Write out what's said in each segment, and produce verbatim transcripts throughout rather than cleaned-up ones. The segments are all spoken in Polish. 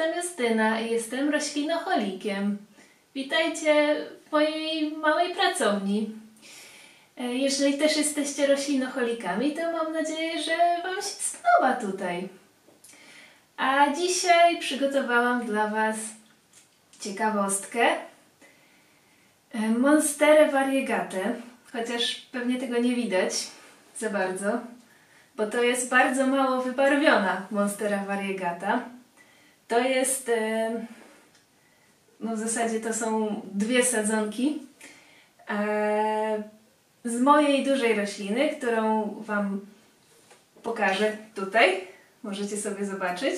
jestem Justyna i jestem roślinocholikiem. Witajcie w mojej małej pracowni. Jeżeli też jesteście roślinocholikami, to mam nadzieję, że Wam się spodoba tutaj. A dzisiaj przygotowałam dla Was ciekawostkę. Monsterę variegate, chociaż pewnie tego nie widać za bardzo, bo to jest bardzo mało wybarwiona Monstera variegata. To jest, no w zasadzie to są dwie sadzonki z mojej dużej rośliny, którą Wam pokażę tutaj. Możecie sobie zobaczyć.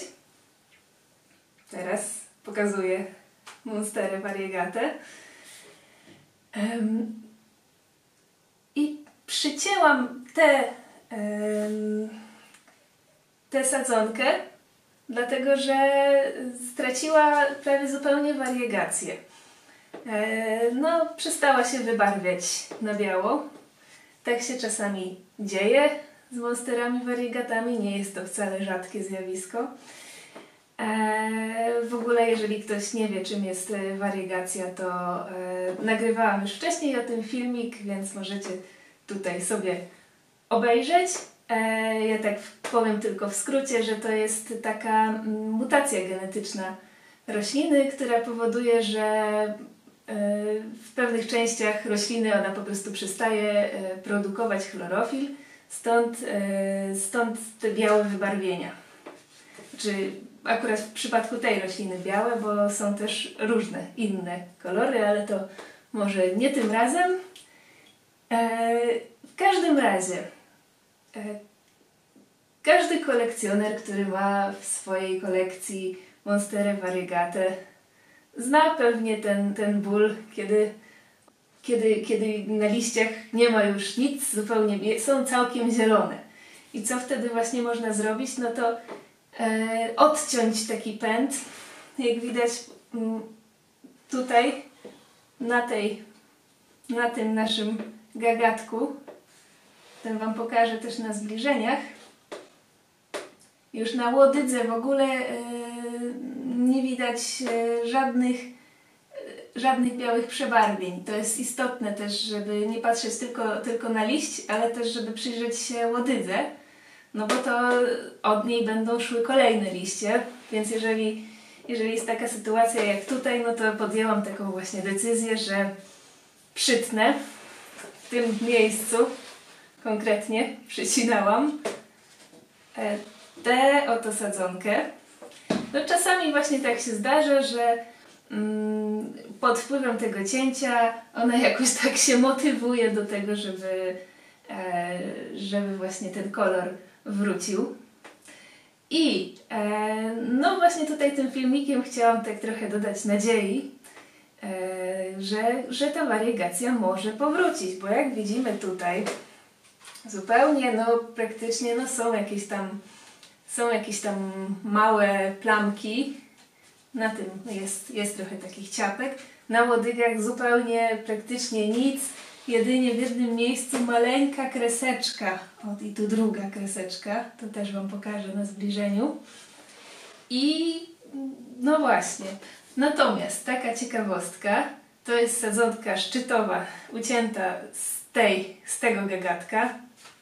Teraz pokazuję Monsterę variegate. Um, I przycięłam tę um, tę sadzonkę, dlatego że straciła prawie zupełnie wariegację. E, no, przestała się wybarwiać na biało. Tak się czasami dzieje z monsterami variegatami, nie jest to wcale rzadkie zjawisko. E, w ogóle, jeżeli ktoś nie wie, czym jest wariegacja, to e, nagrywałam już wcześniej o tym filmik, więc możecie tutaj sobie obejrzeć. E, ja tak powiem tylko w skrócie, że to jest taka mutacja genetyczna rośliny, która powoduje, że e, w pewnych częściach rośliny ona po prostu przestaje e, produkować chlorofil, stąd, e, stąd te białe wybarwienia. Znaczy, akurat w przypadku tej rośliny białe, bo są też różne inne kolory, ale to może nie tym razem. E, w każdym razie e, każdy kolekcjoner, który ma w swojej kolekcji Monsterę variegate, zna pewnie ten, ten ból, kiedy, kiedy, kiedy na liściach nie ma już nic, zupełnie są całkiem zielone. I co wtedy właśnie można zrobić? No to e, odciąć taki pęd, jak widać m, tutaj na, tej, na tym naszym gagatku. Ten Wam pokażę też na zbliżeniach. Już na łodydze w ogóle e, nie widać e, żadnych, e, żadnych białych przebarwień. To jest istotne też, żeby nie patrzeć tylko, tylko na liść, ale też żeby przyjrzeć się łodydze, no bo to od niej będą szły kolejne liście, więc jeżeli, jeżeli jest taka sytuacja jak tutaj, no to podjęłam taką właśnie decyzję, że przytnę w tym miejscu, konkretnie przycinałam e, tę oto sadzonkę. No czasami właśnie tak się zdarza, że mm, pod wpływem tego cięcia ona jakoś tak się motywuje do tego, żeby, e, żeby właśnie ten kolor wrócił. I e, no właśnie tutaj tym filmikiem chciałam tak trochę dodać nadziei, e, że, że ta wariegacja może powrócić, bo jak widzimy tutaj zupełnie, no praktycznie no są jakieś tam Są jakieś tam małe plamki, na tym jest, jest trochę takich ciapek. Na łodygach zupełnie praktycznie nic, jedynie w jednym miejscu maleńka kreseczka. O, i tu druga kreseczka, to też Wam pokażę na zbliżeniu. I no właśnie, natomiast taka ciekawostka, to jest sadzonka szczytowa, ucięta z, tej, z tego gagatka.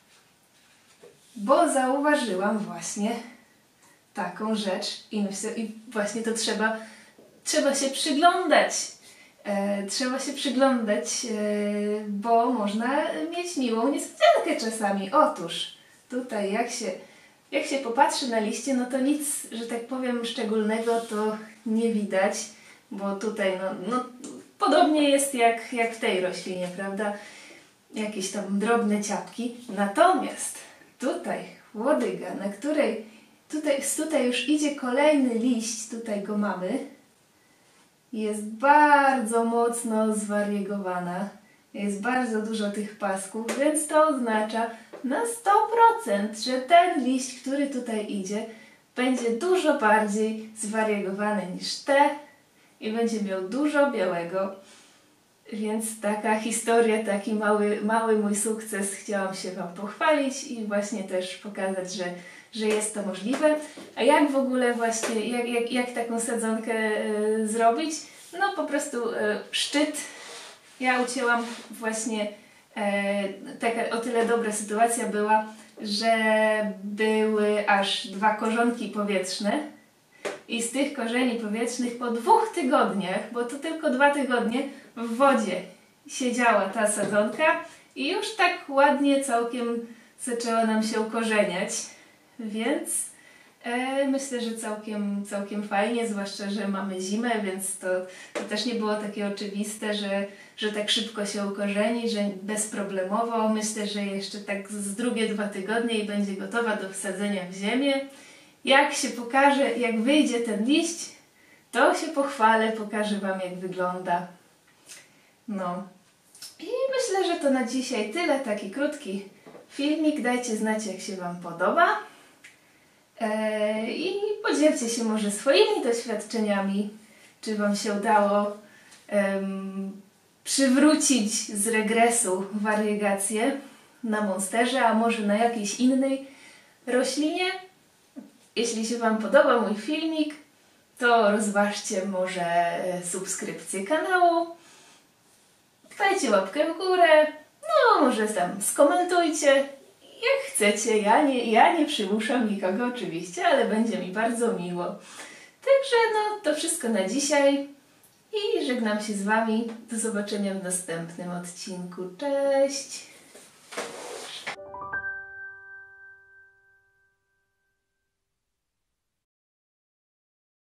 Bo zauważyłam właśnie taką rzecz i myślę, i właśnie to trzeba, trzeba się przyglądać. E, trzeba się przyglądać, e, bo można mieć miłą niespodziankę czasami. Otóż tutaj jak się, jak się popatrzy na liście, no to nic, że tak powiem, szczególnego to nie widać, bo tutaj no, no, podobnie jest jak, jak w tej roślinie, prawda? Jakieś tam drobne ciapki. Natomiast tutaj łodyga, na której tutaj, tutaj już idzie kolejny liść, tutaj go mamy, jest bardzo mocno zwariegowana, jest bardzo dużo tych pasków, więc to oznacza na sto procent, że ten liść, który tutaj idzie, będzie dużo bardziej zwariegowany niż te i będzie miał dużo białego. Więc taka historia, taki mały, mały mój sukces, chciałam się Wam pochwalić i właśnie też pokazać, że że jest to możliwe. A jak w ogóle właśnie, jak, jak, jak taką sadzonkę e, zrobić? No po prostu e, szczyt. Ja ucięłam właśnie, e, taka o tyle dobra sytuacja była, że były aż dwa korzonki powietrzne i z tych korzeni powietrznych po dwóch tygodniach, bo to tylko dwa tygodnie, w wodzie siedziała ta sadzonka i już tak ładnie całkiem zaczęła nam się ukorzeniać, więc e, myślę, że całkiem, całkiem fajnie, zwłaszcza, że mamy zimę, więc to, to też nie było takie oczywiste, że, że tak szybko się ukorzeni, że bezproblemowo. Myślę, że jeszcze tak z drugie dwa tygodnie i będzie gotowa do wsadzenia w ziemię. Jak się pokaże, jak wyjdzie ten liść, to się pochwalę, pokażę Wam, jak wygląda. No. I myślę, że to na dzisiaj tyle. Taki krótki filmik. Dajcie znać, jak się Wam podoba. Eee, I podzielcie się może swoimi doświadczeniami, czy Wam się udało em, przywrócić z regresu wariegację na monsterze, a może na jakiejś innej roślinie. Jeśli się Wam podoba mój filmik, to rozważcie może subskrypcję kanału, dajcie łapkę w górę, no może tam skomentujcie, jak chcecie. Ja nie, ja nie przymuszam nikogo oczywiście, ale będzie mi bardzo miło. Także no to wszystko na dzisiaj i żegnam się z Wami. Do zobaczenia w następnym odcinku. Cześć!